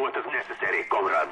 what is necessary, comrades.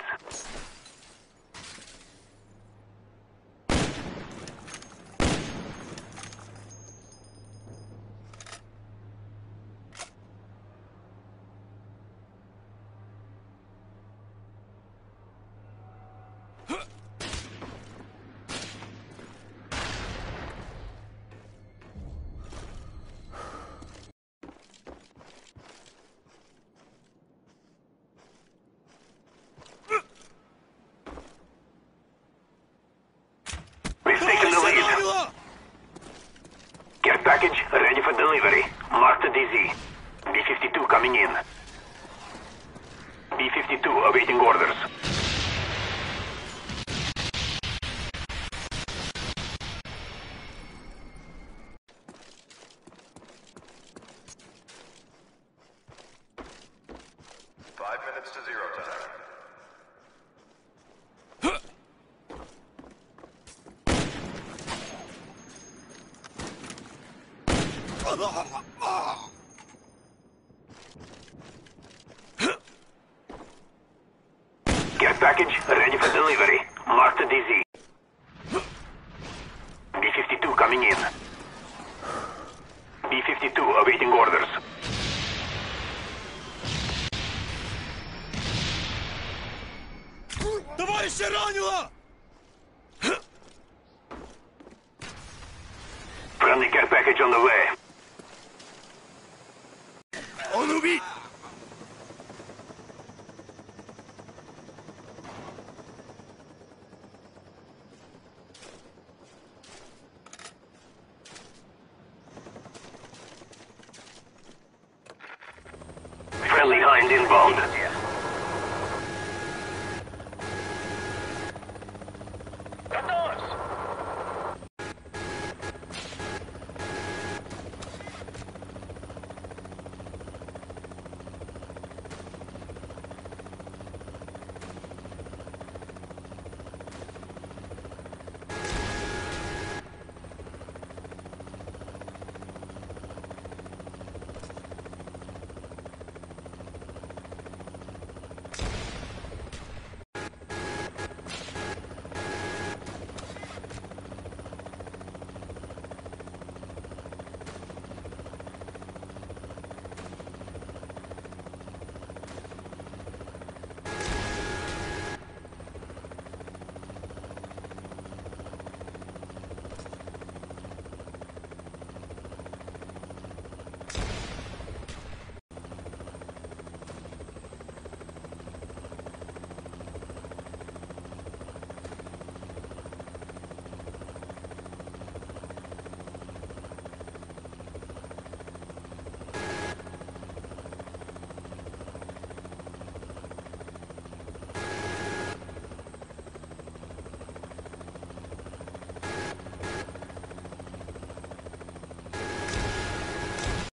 We've taken the lead. Care package ready for delivery. Marked DZ. B-52 coming in. B-52 awaiting orders. Care package ready for delivery. Marked DZ. B-52 coming in. B-52 awaiting orders. Товарища ранило! Friendly care package on the way. Он убит! Friendly Hind inbound.